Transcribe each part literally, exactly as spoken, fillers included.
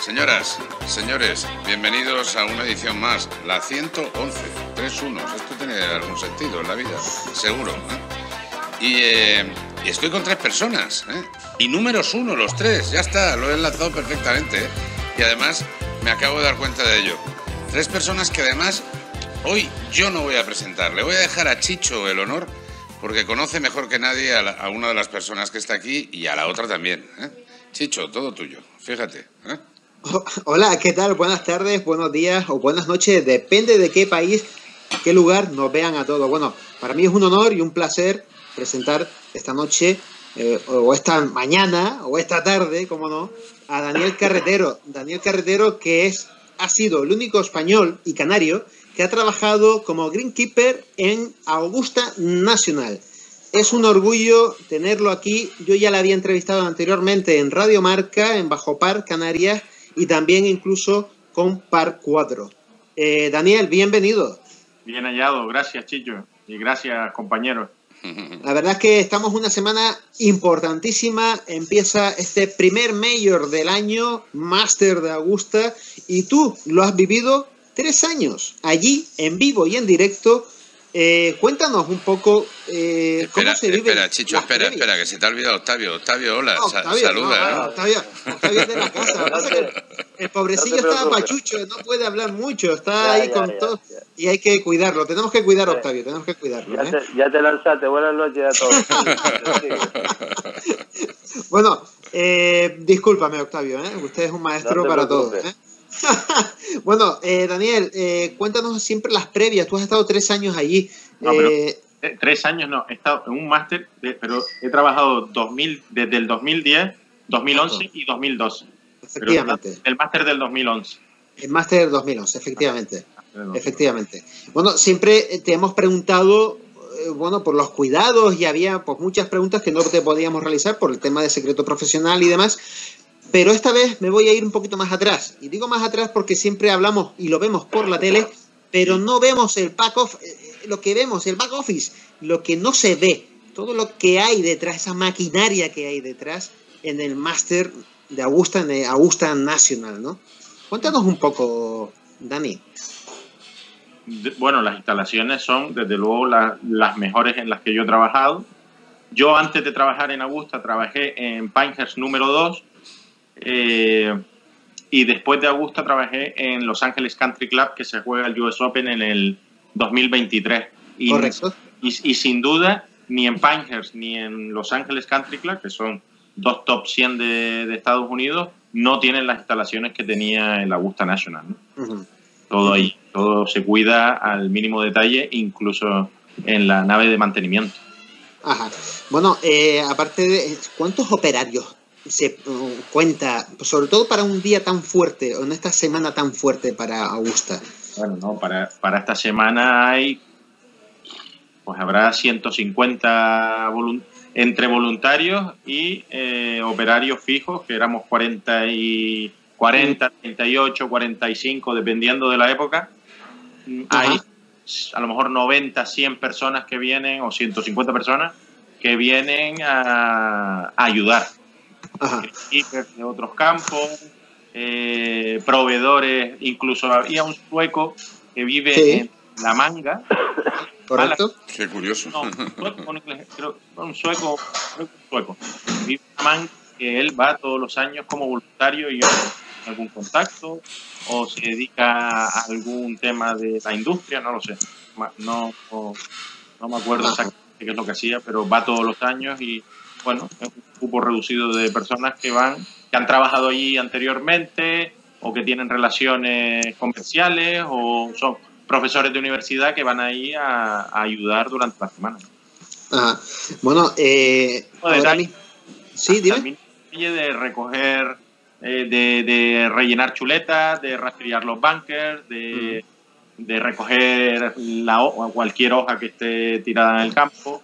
Señoras, señores, bienvenidos a una edición más, la ciento once, tres unos. Esto tiene algún sentido en la vida, seguro, ¿eh? Y, eh, y estoy con tres personas, ¿eh? Y números uno, los tres, ya está, lo he enlazado perfectamente, ¿eh? Y además me acabo de dar cuenta de ello. Tres personas que además hoy yo no voy a presentar, le voy a dejar a Chicho el honor, porque conoce mejor que nadie a, la, a una de las personas que está aquí y a la otra también, ¿eh? Chicho, todo tuyo, fíjate, ¿eh? Hola, ¿qué tal? Buenas tardes, buenos días o buenas noches, depende de qué país, qué lugar nos vean a todos. Bueno, para mí es un honor y un placer presentar esta noche, eh, o esta mañana, o esta tarde, como no, a Daniel Carretero. Daniel Carretero, que es, ha sido el único español y canario que ha trabajado como greenkeeper en Augusta National. Es un orgullo tenerlo aquí. Yo ya le había entrevistado anteriormente en Radio Marca, en Bajo Par, Canarias, y también incluso con Par cuatro. Eh, Daniel, bienvenido. Bien hallado, gracias Chicho, y gracias compañeros. La verdad es que estamos una semana importantísima, empieza este primer Major del año, Master de Augusta, y tú lo has vivido tres años, allí, en vivo y en directo. Eh, cuéntanos un poco eh, espera, cómo se vive. Espera, Chicho, espera, previas. espera, que se te ha olvidado Octavio. Octavio, hola, no, Octavio, saluda. No, no, ¿no? Octavio, Octavio es de la casa. No pasa que el pobrecillo no está pachucho, no puede hablar mucho, está ya, ahí ya, con ya, todo ya. Y hay que cuidarlo. Tenemos que cuidar a Octavio, tenemos que cuidarlo. Ya, ¿eh? te, ya te lanzaste, buenas noches a todos. Bueno, eh, discúlpame, Octavio, ¿eh? Usted es un maestro no para todos. ¿eh? Bueno, eh, Daniel, eh, cuéntanos siempre las previas. Tú has estado tres años allí. No, pero, eh, tres años no, he estado en un máster, pero he trabajado dos mil, desde el dos mil diez, dos mil once exacto. Y dos mil doce. Efectivamente. Pero el máster del dos mil once. El máster del dos mil once, efectivamente. Ah, efectivamente. Bueno, siempre te hemos preguntado, eh, bueno, por los cuidados, y había pues muchas preguntas que no te podíamos realizar por el tema de secreto profesional y demás. Pero esta vez me voy a ir un poquito más atrás. Y digo más atrás porque siempre hablamos y lo vemos por la tele, pero no vemos el back office, lo que vemos, el back office, lo que no se ve, todo lo que hay detrás, esa maquinaria que hay detrás en el máster de Augusta, en Augusta National, ¿no? Cuéntanos un poco, Dani. Bueno, las instalaciones son, desde luego, la, las mejores en las que yo he trabajado. Yo, antes de trabajar en Augusta, trabajé en Pinehurst número dos, Eh, y después de Augusta trabajé en Los Ángeles Country Club, que se juega el U S Open en el dos mil veintitrés. Y, Correcto. Y, y sin duda, ni en Pinehurst ni en Los Ángeles Country Club, que son dos top cien de, de Estados Unidos, no tienen las instalaciones que tenía el Augusta National, ¿no? Uh-huh. Todo ahí, todo se cuida al mínimo detalle, incluso en la nave de mantenimiento. Ajá. Bueno, eh, aparte de, ¿cuántos operarios se uh, cuenta, sobre todo para un día tan fuerte, o en esta semana tan fuerte para Augusta? Bueno, no, para, para esta semana hay, pues habrá ciento cincuenta volunt entre voluntarios y eh, operarios fijos, que éramos cuarenta, y, cuarenta, treinta y ocho, cuarenta y cinco, dependiendo de la época. Ajá. Hay a lo mejor noventa, cien personas que vienen, o ciento cincuenta personas, que vienen a, a ayudar. De otros campos, eh, proveedores, incluso había un sueco que vive sí. en La Manga. ¿Correcto? Mala, qué curioso. No, un sueco, creo, un sueco, un sueco, vive en La Manga, que él va todos los años como voluntario y algún contacto, o se dedica a algún tema de la industria, no lo sé. No, no, no me acuerdo exactamente qué es lo que hacía, pero va todos los años y bueno, es un grupo reducido de personas que van, que han trabajado allí anteriormente, o que tienen relaciones comerciales, o son profesores de universidad que van ahí a, a ayudar durante la semana. Ajá. Bueno, eh, ahora mí, sí, dime. De recoger, eh, de, de rellenar chuletas, de rastrear los bunkers, de, mm. de recoger la, cualquier hoja que esté tirada en el campo.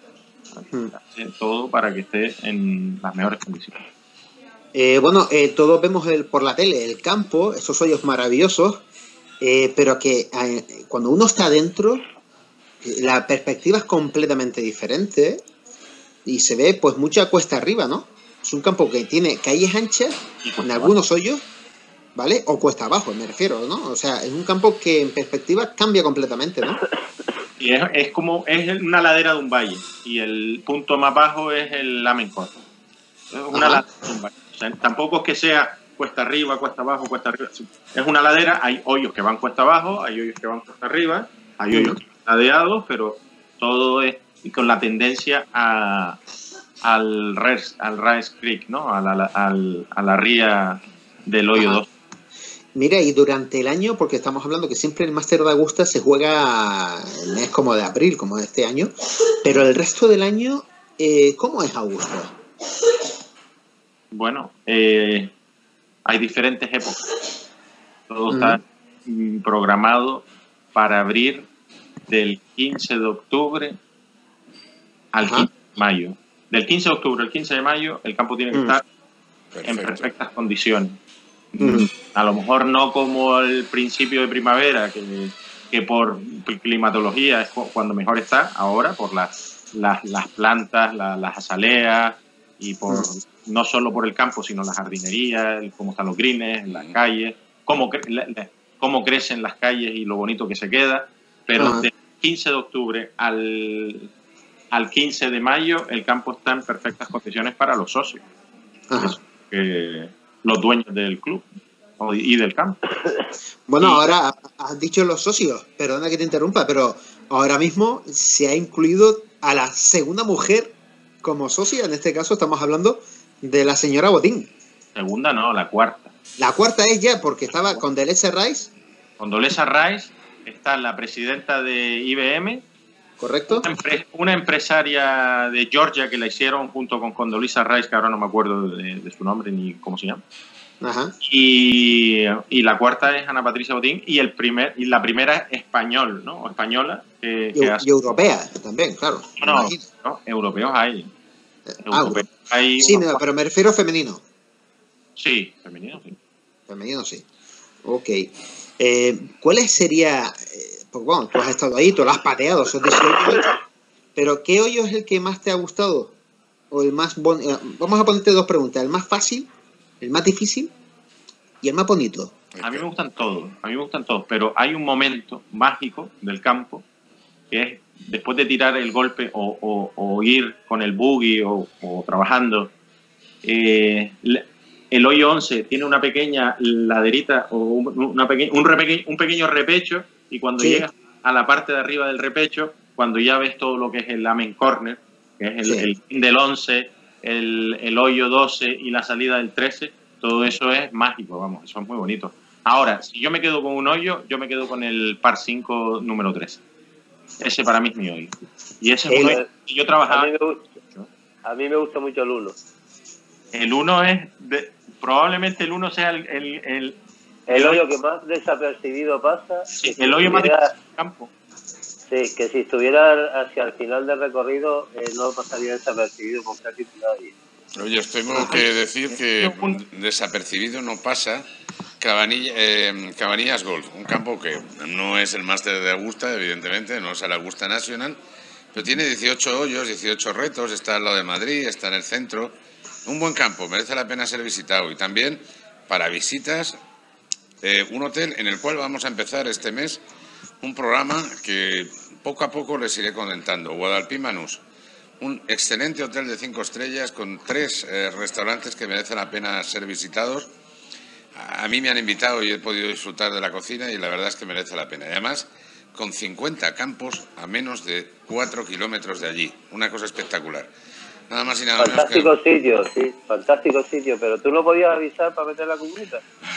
Todo para que esté en las mejores condiciones. Eh, bueno, eh, todos vemos el, por la tele el campo, esos hoyos maravillosos, eh, pero que eh, cuando uno está adentro, la perspectiva es completamente diferente y se ve pues mucha cuesta arriba, ¿no? Es un campo que tiene calles anchas en algunos hoyos ¿vale? O cuesta abajo, me refiero, ¿no? O sea, es un campo que en perspectiva cambia completamente, ¿no? Y es, es como, es una ladera de un valle, y el punto más bajo es el Lamencor. Es una Ajá. ladera de un valle. O sea, tampoco es que sea cuesta arriba, cuesta abajo, cuesta arriba. Es una ladera, hay hoyos que van cuesta abajo, hay hoyos que van cuesta arriba, hay hoyos que van ladeados, pero todo es con la tendencia a, al, res, al Rice Creek, ¿no? A la, al, a la ría del hoyo Ajá. dos. Mira, y durante el año, porque estamos hablando que siempre el Máster de Augusta se juega el mes como de abril, como de este año, pero el resto del año, eh, ¿cómo es Augusta? Bueno, eh, hay diferentes épocas. Todo Uh-huh. está mm, programado para abrir del quince de octubre al Ajá. quince de mayo. Del quince de octubre al quince de mayo, el campo tiene que Mm. estar en Perfecto. perfectas condiciones. Mm. A lo mejor no como el principio de primavera, que, que por climatología es cu- cuando mejor está, ahora por las, las, las plantas, la- las azaleas, y por no solo por el campo, sino la jardinería, el- cómo están los greens, las calles, cómo, cre- la- la- cómo crecen las calles y lo bonito que se queda. Pero Ajá. del quince de octubre al, al quince de mayo, el campo está en perfectas condiciones para los socios. Ajá. Eso, que los dueños del club o- y del campo. Bueno, Y- ahora has dicho los socios, perdona que te interrumpa, pero ahora mismo se ha incluido a la segunda mujer como socia. En este caso estamos hablando de la señora Botín. Segunda no, la cuarta. La cuarta es ya, porque estaba con Deleuze Rice, Condoleezza Rice, está la presidenta de I B M, ¿correcto? una, empre- una empresaria de Georgia que la hicieron junto con Condoleezza Rice, que ahora no me acuerdo de, de su nombre ni cómo se llama. Ajá. Y, y la cuarta es Ana Patricia Botín, y el primer y la primera es español, ¿no? O española. Que, Y, que hace- y europea también, claro. me no, imagino. no, europeos hay. Ah, Europeos hay sí, unos no, pero me refiero a femenino. cuantos. Sí, femenino, sí. Femenino sí. Ok. Eh, ¿Cuál sería? Eh, pues bueno, tú has estado ahí, tú lo has pateado, son dieciocho hoyos, pero ¿qué hoyo es el que más te ha gustado? O el más bon- eh, Vamos a ponerte dos preguntas, el más fácil, el más difícil y el más bonito. A mí me gustan todos, a mí me gustan todos, pero hay un momento mágico del campo que es después de tirar el golpe o, o- o ir con el buggy o, o trabajando. eh, la- el hoyo once tiene una pequeña laderita o un, una peque- un, repeque- un pequeño repecho, y cuando Sí. llegas a la parte de arriba del repecho, cuando ya ves todo lo que es el Amen Corner, que es el, Sí. el pin del once, el, el hoyo doce y la salida del trece, todo eso es mágico, vamos, eso es muy bonito. Ahora, si yo me quedo con un hoyo, yo me quedo con el par cinco número trece. Ese para mí es mi hoyo. Y ese es un El- hoyo que yo A trabajaba. mí me, gu- a mí me gusta mucho el uno. El uno es, de- probablemente el uno sea el, el, el, El hoyo que más desapercibido pasa. sí, que el si hoyo más estuviera- difícil del campo. Sí, que si estuviera hacia el final del recorrido eh, no pasaría desapercibido con casi nadie. Oye, os tengo que decir que desapercibido no pasa Cabanilla- eh, Cabanillas Golf, un campo que no es el máster de Augusta, evidentemente, no es el Augusta National, pero tiene dieciocho hoyos, dieciocho retos, está al lado de Madrid, está en el centro. Un buen campo, merece la pena ser visitado. Y también para visitas, eh, un hotel en el cual vamos a empezar este mes un programa que poco a poco les iré comentando. Guadalpí-Manús, un excelente hotel de cinco estrellas con tres eh, restaurantes que merecen la pena ser visitados. A, a mí me han invitado y he podido disfrutar de la cocina y la verdad es que merece la pena. Y además, con cincuenta campos a menos de cuatro kilómetros de allí. Una cosa espectacular. Nada más y nada menos que... Fantástico sitio, sí, fantástico sitio, pero tú no podías avisar para meter la cubrita.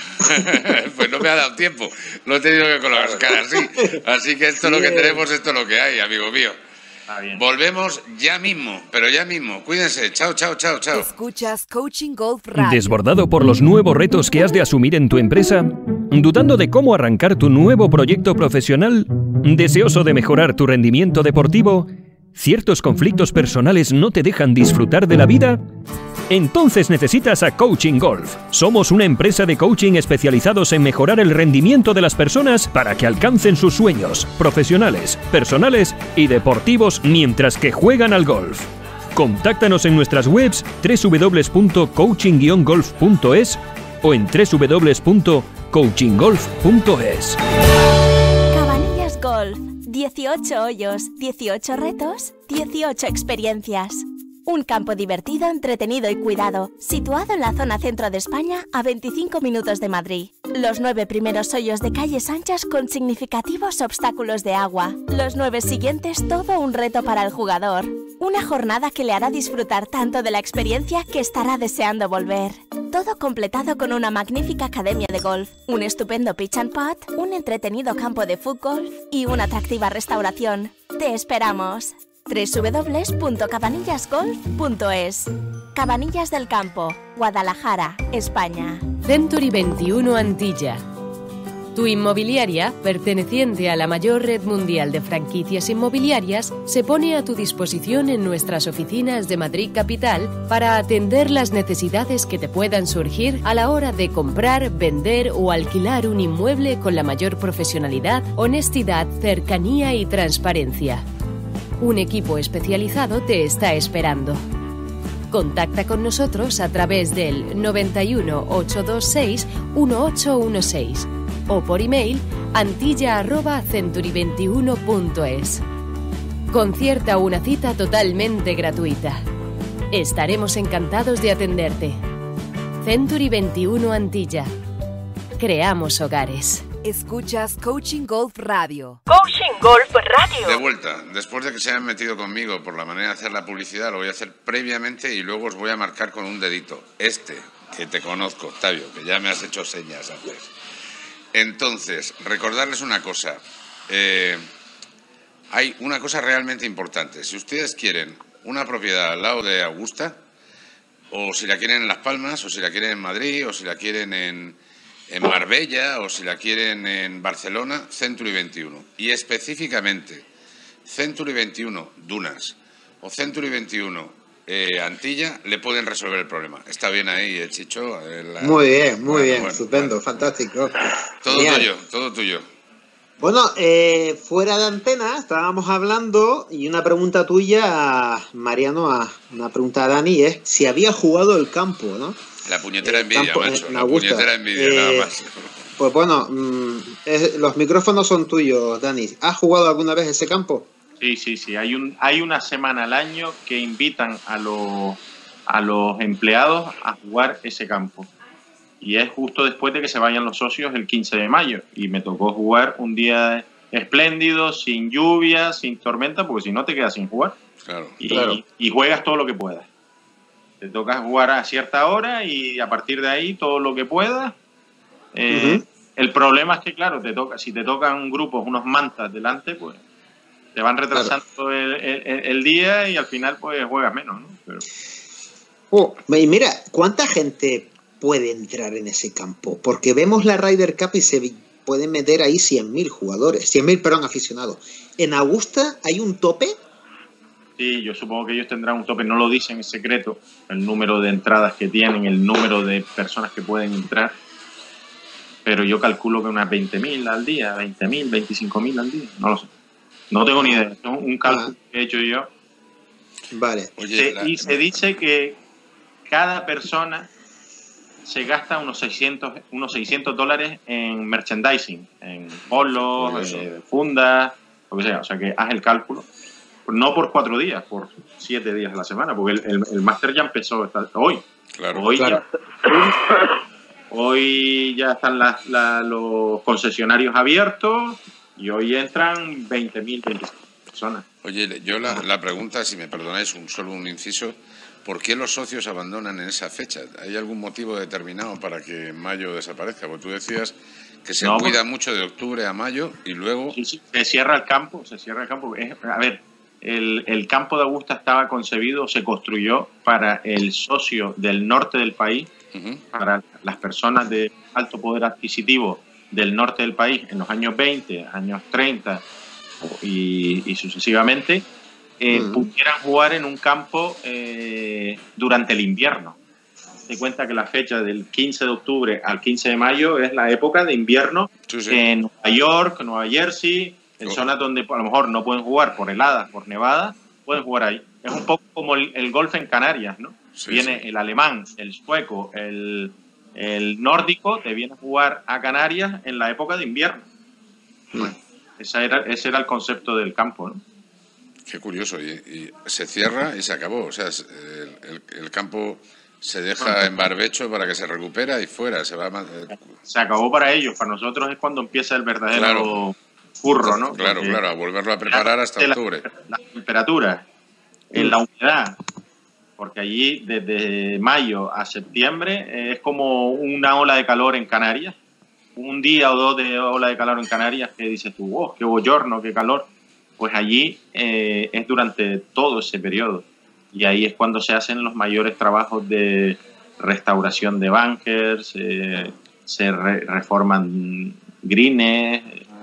Pues no me ha dado tiempo, lo he tenido que colocar así. Así que esto es lo que tenemos, esto es lo que hay, amigo mío. Está bien. Volvemos ya mismo, pero ya mismo. Cuídense, chao, chao, chao, chao. Escuchas Coaching Golf Radio. ¿Desbordado por los nuevos retos que has de asumir en tu empresa? ¿Dudando de cómo arrancar tu nuevo proyecto profesional? ¿Deseoso de mejorar tu rendimiento deportivo? ¿Ciertos conflictos personales no te dejan disfrutar de la vida? Entonces necesitas a Coaching Golf. Somos una empresa de coaching especializados en mejorar el rendimiento de las personas para que alcancen sus sueños profesionales, personales y deportivos mientras que juegan al golf. Contáctanos en nuestras webs doble u doble u doble u punto coaching guion golf punto es o en doble u doble u doble u punto coaching golf punto es. Cabanillas Golf. dieciocho hoyos, dieciocho retos, dieciocho experiencias. Un campo divertido, entretenido y cuidado, situado en la zona centro de España, a veinticinco minutos de Madrid. Los nueve primeros hoyos de calles anchas con significativos obstáculos de agua. Los nueve siguientes, todo un reto para el jugador. Una jornada que le hará disfrutar tanto de la experiencia que estará deseando volver. Todo completado con una magnífica academia de golf, un estupendo pitch and putt, un entretenido campo de fútbol y una atractiva restauración. ¡Te esperamos! doble u doble u doble u punto cabanillas golf punto es. Cabanillas del Campo, Guadalajara, España. Century veintiuno Antilla. Tu inmobiliaria, perteneciente a la mayor red mundial de franquicias inmobiliarias, se pone a tu disposición en nuestras oficinas de Madrid Capital para atender las necesidades que te puedan surgir a la hora de comprar, vender o alquilar un inmueble con la mayor profesionalidad, honestidad, cercanía y transparencia. Un equipo especializado te está esperando. Contacta con nosotros a través del noventa y uno, ochocientos veintiséis, dieciocho dieciséis o por email antilla arroba century veintiuno punto es. Concierta una cita totalmente gratuita. Estaremos encantados de atenderte. Century veintiuno Antilla. Creamos hogares. Escuchas Coaching Golf Radio. Coaching Golf Radio. De vuelta, después de que se hayan metido conmigo por la manera de hacer la publicidad, lo voy a hacer previamente y luego os voy a marcar con un dedito. Este, que te conozco, Octavio, que ya me has hecho señas antes. Entonces, recordarles una cosa. Eh, hay una cosa realmente importante. Si ustedes quieren una propiedad al lado de Augusta, o si la quieren en Las Palmas, o si la quieren en Madrid, o si la quieren en... en Marbella o si la quieren en Barcelona, Century veintiuno. Y específicamente Century veintiuno Dunas o Century veintiuno eh, Antilla le pueden resolver el problema. Está bien ahí, el Chicho. El, muy bien, muy bueno, bien, bueno, estupendo, bueno. fantástico. Todo Genial. tuyo, todo tuyo. Bueno, eh, fuera de antena estábamos hablando y una pregunta tuya a Mariano, a una pregunta a Dani es si había jugado el campo, ¿no? La puñetera Eh, envidia, campo, macho. eh, La Augusta. puñetera envidia, Eh, nada más. Pues bueno, mmm, es, los micrófonos son tuyos, Dani. ¿Has jugado alguna vez ese campo? Sí, sí, sí. Hay, un, hay una semana al año que invitan a los, a los empleados a jugar ese campo. Y es justo después de que se vayan los socios el quince de mayo. Y me tocó jugar un día espléndido, sin lluvia, sin tormenta, porque si no te quedas sin jugar. Claro. Y, Claro. y juegas todo lo que puedas. Te toca jugar a cierta hora y a partir de ahí todo lo que puedas. Eh, Uh-huh. El problema es que, claro, te toca, si te tocan grupos, unos mantas delante, pues te van retrasando claro. el, el, el día y al final pues juegas menos, ¿no? Pero... Oh, y mira, ¿cuánta gente puede entrar en ese campo? Porque vemos la Ryder Cup y se pueden meter ahí cien mil jugadores, cien mil, perdón, aficionados. ¿En Augusta hay un tope? Sí, yo supongo que ellos tendrán un tope, no lo dicen en secreto, el número de entradas que tienen, el número de personas que pueden entrar, pero yo calculo que unas veinte mil al día, veinte mil, veinticinco mil al día, no lo sé. No tengo ni idea, es un cálculo ah. que he hecho yo. Vale. Oye, se, la... Y se dice que cada persona se gasta unos seiscientos, unos seiscientos dólares en merchandising, en polos, eh, fundas, lo que sea, o sea que haz el cálculo. No por cuatro días, por siete días a la semana, porque el, el, el máster ya empezó esta, hoy. Claro, hoy, claro. Ya, hoy ya están las, la, los concesionarios abiertos y hoy entran veinte mil, veinticinco personas. Oye, yo la, la pregunta, si me perdonáis, un, solo un inciso, ¿por qué los socios abandonan en esa fecha? ¿Hay algún motivo determinado para que en mayo desaparezca? Porque tú decías que se no, cuida porque... mucho de octubre a mayo y luego... Sí, sí, se cierra el campo, se cierra el campo. Es, a ver... El, el campo de Augusta estaba concebido, se construyó para el socio del norte del país, uh-huh. para las personas de alto poder adquisitivo del norte del país en los años veinte, años treinta y, y sucesivamente, eh, uh-huh. pudieran jugar en un campo eh, durante el invierno. Se cuenta que la fecha del quince de octubre al quince de mayo es la época de invierno sí, sí. en Nueva York, Nueva Jersey, en zonas donde a lo mejor no pueden jugar por heladas, por nevadas, pueden jugar ahí. Es un poco como el, el golf en Canarias, ¿no? Sí, Viene sí. el alemán, el sueco, el, el nórdico te viene a jugar a Canarias en la época de invierno. Bueno, esa era, ese era el concepto del campo, ¿no? Qué curioso. Y, y se cierra y se acabó. O sea, el, el, el campo se deja en barbecho para que se recupera y fuera. Se va. Eh. Se acabó para ellos. Para nosotros es cuando empieza el verdadero claro. curro, ¿no? Claro, Porque claro. A volverlo a preparar hasta octubre. La, la temperatura, en la humedad. Porque allí desde mayo a septiembre eh, es como una ola de calor en Canarias. Un día o dos de ola de calor en Canarias que dices tú, wow, qué bochorno, qué calor. Pues allí eh, es durante todo ese periodo. Y ahí es cuando se hacen los mayores trabajos de restauración de bunkers, eh, se re reforman greens,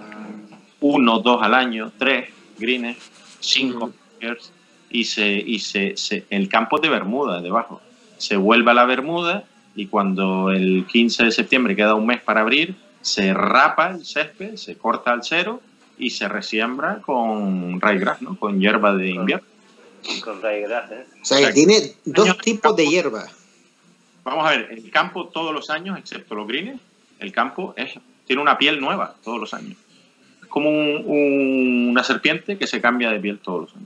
uno, dos al año, tres greens, cinco bunkers. Y, se, y se, se, el campo de Bermuda, debajo. Se vuelve a la Bermuda y cuando el quince de septiembre queda un mes para abrir, se rapa el césped, se corta al cero y se resiembra con ryegrass, ¿no? Con hierba de invierno. Con ryegrass, ¿eh? O sea, que tiene dos tipos de hierba. Vamos a ver, el campo todos los años, excepto los greens, el campo es, tiene una piel nueva todos los años. Es como un, un, una serpiente que se cambia de piel todos los años.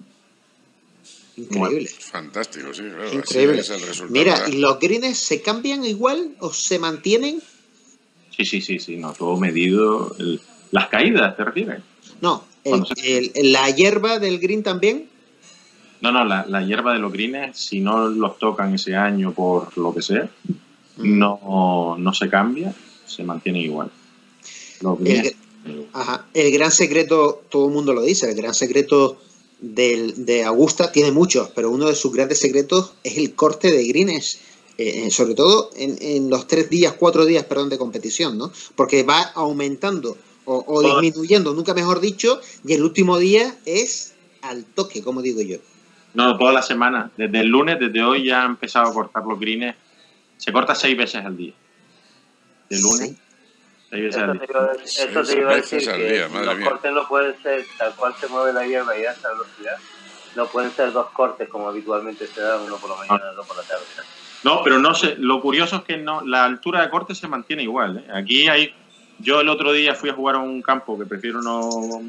Increíble. Fantástico, sí, claro. Increíble. Así es el resultado. Mira, ¿y los greens se cambian igual o se mantienen? Sí, sí, sí, sí, no, todo medido. El, las caídas, ¿te refieres? No, el, se... el, la hierba del green también. No, no, la, la hierba de los greens, si no los tocan ese año por lo que sea, mm. no, no se cambia, se mantiene igual. Los greens, el, ajá, el gran secreto, todo el mundo lo dice, el gran secreto del, de Augusta tiene muchos, pero uno de sus grandes secretos es el corte de greens, eh, sobre todo en, en los tres días, cuatro días, perdón, de competición, ¿no? Porque va aumentando o, o disminuyendo, nunca mejor dicho, y el último día es al toque, como digo yo. No, toda la semana, desde el lunes, desde hoy ya ha empezado a cortar los greens, se corta seis veces al día. De lunes. Sí. Seis veces eso al día. Te iba, eso te iba a decir, que día, los mía. cortes no pueden ser tal cual se mueve la hierba y a esta velocidad. No pueden ser dos cortes como habitualmente se dan, uno por la mañana y otro por la tarde. No, pero no sé, lo curioso es que no, la altura de corte se mantiene igual, ¿eh? Aquí hay, yo el otro día fui a jugar a un campo que prefiero no,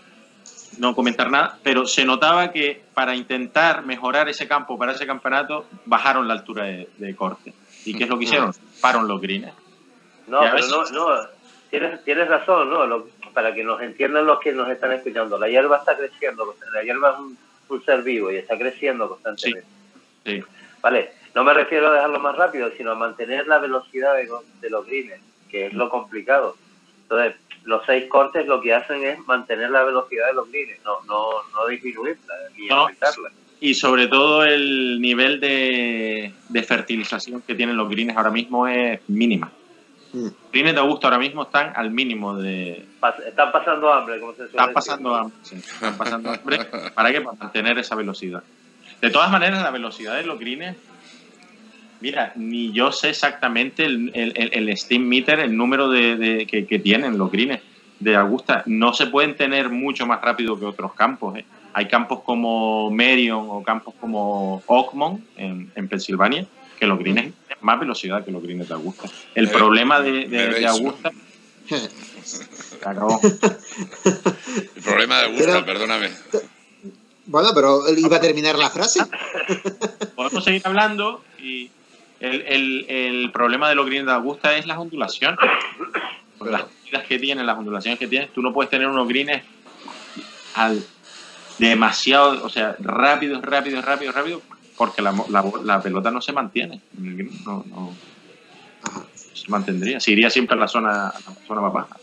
no comentar nada, pero se notaba que para intentar mejorar ese campo para ese campeonato bajaron la altura de, de corte. ¿Y qué es lo que hicieron? Pararon los greens. No, pero no, no, tienes, tienes razón, ¿no? Lo, para que nos entiendan los que nos están escuchando, la hierba está creciendo, la hierba es un, un ser vivo y está creciendo constantemente. Sí, sí. Vale, no me refiero a dejarlo más rápido, sino a mantener la velocidad de, de los greens, que es lo complicado. Entonces, los seis cortes lo que hacen es mantener la velocidad de los greens, no, no, no disminuirla ni no, aumentarla. Y sobre todo el nivel de, de fertilización que tienen los greens ahora mismo es mínima. Los greens de Augusta ahora mismo están al mínimo de... Están pasando hambre, como se suele Están decir. pasando hambre, sí, están pasando hambre. ¿Para qué? Para mantener esa velocidad. De todas maneras, la velocidad de los greens, mira, ni yo sé exactamente el, el, el steam meter, el número de, de que, que tienen los greens de Augusta. No se pueden tener mucho más rápido que otros campos, ¿eh? Hay campos como Merion o campos como Oakmont en, en Pensilvania, que los greens tienen más velocidad que los greens de Augusta. El me problema de, de, veis, de Augusta... ¿no? Se acabó. El problema de Augusta, pero, perdóname. Bueno, pero iba a terminar la frase. Podemos seguir hablando y el, el, el problema de los greens de Augusta es las ondulaciones. Por las medidas que tienen, las ondulaciones que tienen, tú no puedes tener unos greens al demasiado, o sea, rápidos, rápidos, rápidos, rápidos, porque la, la, la pelota no se mantiene. No, no, no se mantendría. Se iría siempre a la zona, a la zona más baja.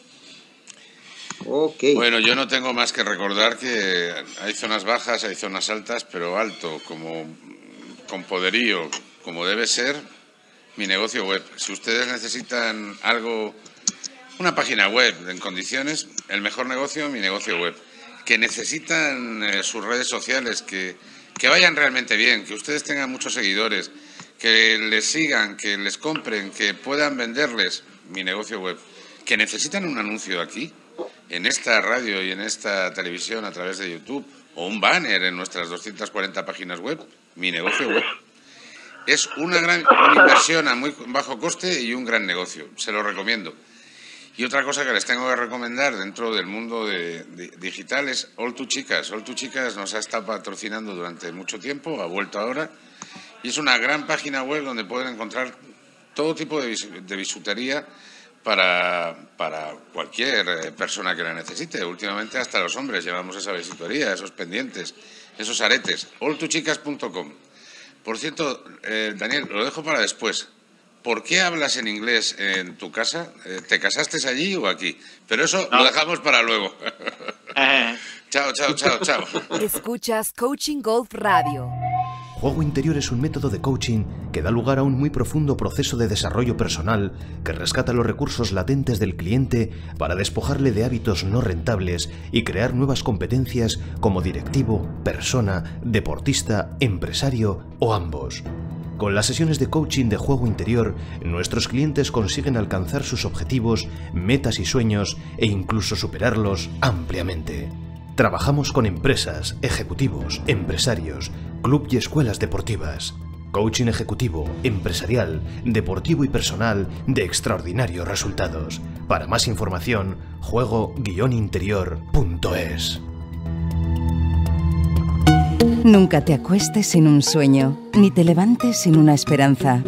Okay. Bueno, yo no tengo más que recordar que hay zonas bajas, hay zonas altas, pero alto, como con poderío, como debe ser, mi negocio web. Si ustedes necesitan algo, una página web en condiciones, el mejor negocio, mi negocio web. Que necesitan eh, sus redes sociales, que, que vayan realmente bien, que ustedes tengan muchos seguidores, que les sigan, que les compren, que puedan venderles, mi negocio web. Que necesitan un anuncio aquí, en esta radio y en esta televisión a través de YouTube, o un banner en nuestras doscientas cuarenta páginas web, mi negocio web. Es una gran inversión a muy bajo coste y un gran negocio. Se lo recomiendo. Y otra cosa que les tengo que recomendar dentro del mundo de, de, digital es All to Chicas. All to Chicas nos ha estado patrocinando durante mucho tiempo, ha vuelto ahora, y es una gran página web donde pueden encontrar todo tipo de, bis, de bisutería para, para cualquier persona que la necesite. Últimamente hasta los hombres llevamos esa bisutería, esos pendientes, esos aretes. all to chicas punto com. Por cierto, eh, Daniel, lo dejo para después. ¿Por qué hablas en inglés en tu casa? ¿Te casaste allí o aquí? Pero eso no. Lo dejamos para luego. Eh. Chao, chao, chao, chao. Escuchas Coaching Golf Radio. Juego Interior es un método de coaching que da lugar a un muy profundo proceso de desarrollo personal que rescata los recursos latentes del cliente para despojarle de hábitos no rentables y crear nuevas competencias como directivo, persona, deportista, empresario o ambos. Con las sesiones de coaching de Juego Interior, nuestros clientes consiguen alcanzar sus objetivos, metas y sueños e incluso superarlos ampliamente. Trabajamos con empresas, ejecutivos, empresarios, club y escuelas deportivas. Coaching ejecutivo, empresarial, deportivo y personal de extraordinarios resultados. Para más información, juego guion interior punto es. Nunca te acuestes sin un sueño, ni te levantes sin una esperanza.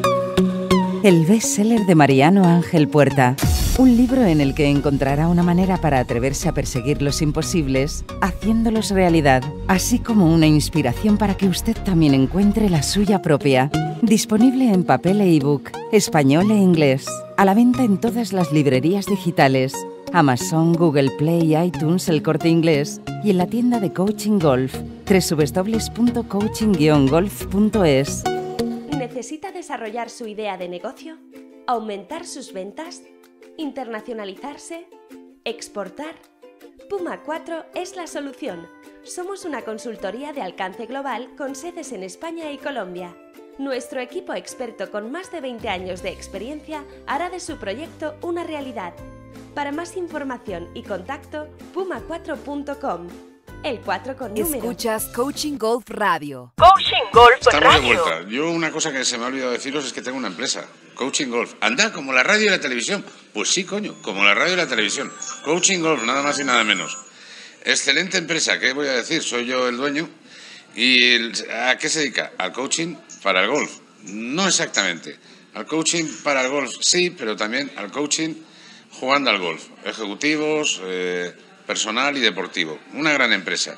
El bestseller de Mariano Ángel Puerta. Un libro en el que encontrará una manera para atreverse a perseguir los imposibles, haciéndolos realidad, así como una inspiración para que usted también encuentre la suya propia. Disponible en papel e ebook, español e inglés. A la venta en todas las librerías digitales. Amazon, Google Play, iTunes, El Corte Inglés y en la tienda de Coaching Golf, doble u doble u doble u punto coaching guion golf punto es. ¿Necesita desarrollar su idea de negocio? ¿Aumentar sus ventas? ¿Internacionalizarse? ¿Exportar? Puma cuatro es la solución. Somos una consultoría de alcance global con sedes en España y Colombia. Nuestro equipo experto con más de veinte años de experiencia hará de su proyecto una realidad. Para más información y contacto, puma cuatro punto com. El cuatro con número. Escuchas Coaching Golf Radio. Coaching Golf Estamos Radio. de vuelta. Yo una cosa que se me ha olvidado deciros es que tengo una empresa, Coaching Golf. Anda, como la radio y la televisión. Pues sí, coño, como la radio y la televisión. Coaching Golf, nada más y nada menos. Excelente empresa, ¿qué voy a decir? Soy yo el dueño. ¿Y el, a qué se dedica? Al coaching para el golf. No exactamente. Al coaching para el golf sí, pero también al coaching jugando al golf. Ejecutivos, eh, personal y deportivo. Una gran empresa.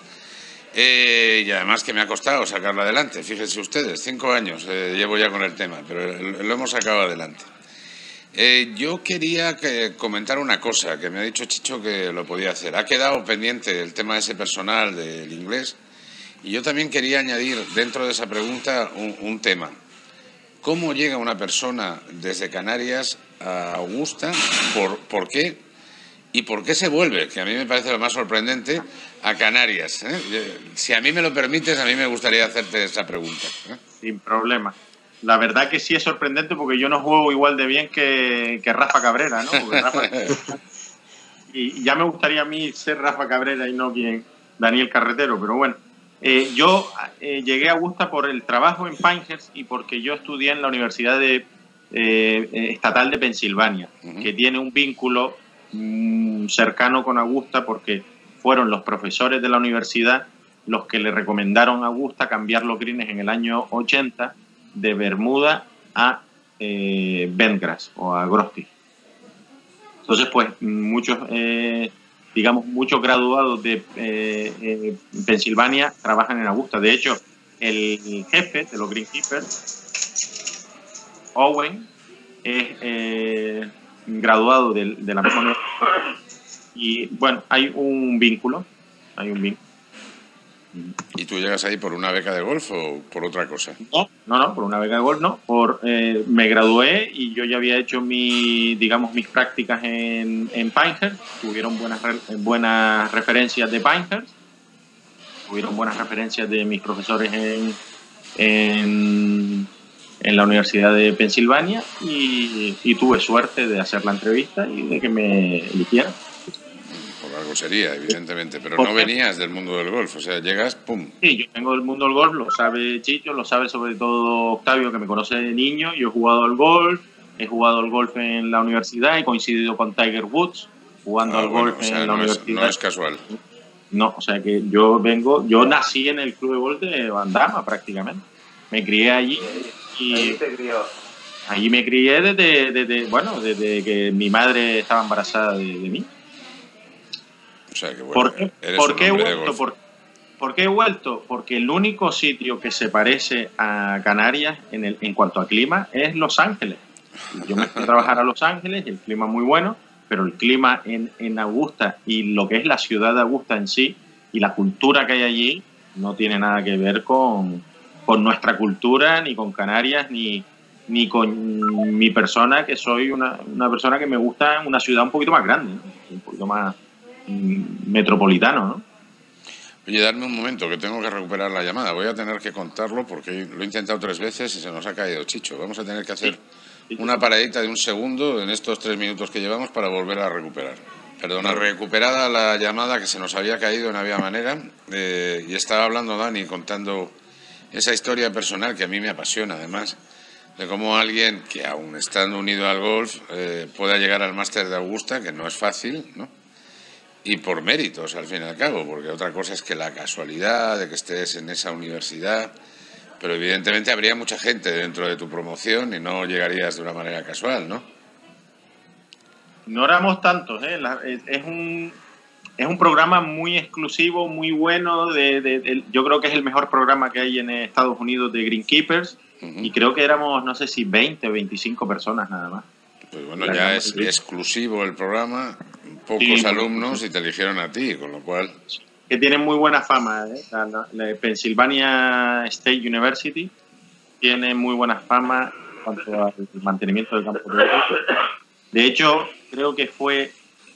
Eh, y además que me ha costado sacarla adelante. Fíjense ustedes, cinco años eh, llevo ya con el tema, pero lo hemos sacado adelante. Eh, yo quería que comentar una cosa que me ha dicho Chicho que lo podía hacer. Ha quedado pendiente el tema de ese personal del inglés y yo también quería añadir dentro de esa pregunta un, un tema. ¿Cómo llega una persona desde Canarias a Augusta? ¿Por, por qué? ¿Y por qué se vuelve? Que a mí me parece lo más sorprendente, a Canarias. ¿eh? Si a mí me lo permites, a mí me gustaría hacerte esa pregunta. ¿eh? Sin problema. La verdad que sí es sorprendente porque yo no juego igual de bien que, que Rafa Cabrera, ¿no? Porque Rafa... y ya me gustaría a mí ser Rafa Cabrera y no quien Daniel Carretero, pero bueno. Eh, yo eh, llegué a Augusta por el trabajo en Pinehurst y porque yo estudié en la Universidad de, eh, Estatal de Pensilvania, uh-huh. que tiene un vínculo mmm, cercano con Augusta porque fueron los profesores de la universidad los que le recomendaron a Augusta cambiar los greens en el año ochenta de Bermuda a eh, Bentgrass o a Grosty. Entonces, pues, muchos, eh, digamos, muchos graduados de eh, eh, Pensilvania trabajan en Augusta. De hecho, el jefe de los Greenkeepers, Owen, es eh, graduado de, de la misma universidad. Y, bueno, hay un vínculo, hay un vínculo. ¿Y tú llegas ahí por una beca de golf o por otra cosa? No, no, no, por una beca de golf no. Por, eh, me gradué y yo ya había hecho mi, digamos, mis prácticas en, en Pinehurst. Tuvieron buenas, buenas referencias de Pinehurst. Tuvieron buenas referencias de mis profesores en, en, en la Universidad de Pensilvania y, y tuve suerte de hacer la entrevista y de que me eligieran. Por algo sería, evidentemente, pero ¿Por no qué? venías del mundo del golf, o sea, llegas, pum. Sí, yo vengo del mundo del golf, lo sabe Chicho, lo sabe sobre todo Octavio, que me conoce de niño. Yo he jugado al golf, he jugado al golf en la universidad, he coincidido con Tiger Woods jugando Ah, al bueno, golf o sea, en la no es, universidad. no es casual. No, o sea que yo vengo, yo nací en el club de golf de Bandama prácticamente. Me crié allí y Ahí te crió. allí me crié desde, desde, bueno, desde que mi madre estaba embarazada de, de mí. O sea, que bueno, ¿Por qué, eres ¿por un qué he hombre de vuelto? golf. ¿Por, por qué he vuelto? Porque el único sitio que se parece a Canarias en, el, en cuanto a clima es Los Ángeles. Yo me fui a trabajar a Los Ángeles y el clima es muy bueno, pero el clima en, en Augusta y lo que es la ciudad de Augusta en sí y la cultura que hay allí no tiene nada que ver con, con nuestra cultura, ni con Canarias, ni, ni con mi persona, que soy una, una persona que me gusta una ciudad un poquito más grande, ¿no? Un poquito más mm, metropolitano, ¿no? Oye, darme un momento, que tengo que recuperar la llamada. Voy a tener que contarlo porque lo he intentado tres veces y se nos ha caído Chicho. Vamos a tener que hacer Sí, sí, una sí. paradita de un segundo en estos tres minutos que llevamos para volver a recuperar. Perdona, recuperada la llamada que se nos había caído, no había manera. Eh, y estaba hablando Dani, contando esa historia personal que a mí me apasiona, además, de cómo alguien que, aún estando unido al golf, eh, pueda llegar al máster de Augusta, que no es fácil, ¿no? Y por méritos, al fin y al cabo, porque otra cosa es que la casualidad de que estés en esa universidad, pero evidentemente habría mucha gente dentro de tu promoción y no llegarías de una manera casual, ¿no? No éramos tantos, ¿eh? La- es, es un, es un programa muy exclusivo, muy bueno. De, de- de- yo creo que es el mejor programa que hay en Estados Unidos de Greenkeepers. Ujú. Y creo que éramos, no sé si veinte o veinticinco personas nada más. Pues bueno, La ya gran es mayoría. exclusivo el programa, pocos Sí, alumnos y te eligieron a ti, con lo cual... Que tienen muy buena fama, ¿eh? La, la- la Pennsylvania State University tiene muy buena fama en cuanto al mantenimiento del campo de golf. De hecho, creo que fue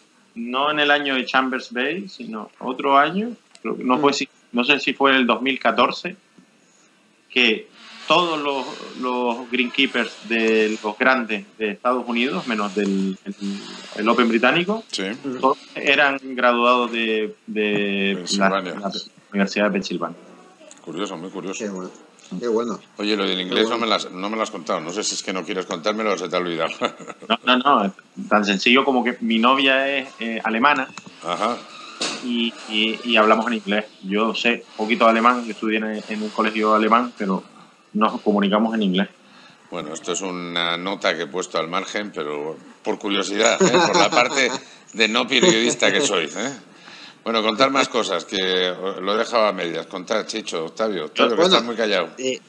no en el año de Chambers Bay, sino otro año, creo que no, fue, si- no sé si fue en el dos mil catorce, que todos los, los greenkeepers de los grandes de Estados Unidos, menos del el, el Open británico, Sí, todos eran graduados de, de la, Pensilvania. la Universidad de Pensilvania. curioso, muy curioso. Qué bueno. Qué bueno. Oye, lo del inglés no me, las, no me lo has contado, no sé si es que no quieres contármelo o se te ha olvidado. No, no, no, tan sencillo como que mi novia es eh, alemana Ajá, y, y, y hablamos en inglés. Yo sé un poquito de alemán, yo estudié en, en un colegio alemán, pero nos comunicamos en inglés. bueno, esto es una nota que he puesto al margen, pero por curiosidad, ¿eh? Por la parte de no periodista que soy, ¿eh? Bueno, contar más cosas, que lo he dejado a medias. Contar, Chicho, Octavio, Octavio, que Bueno, estás muy callado. Eh,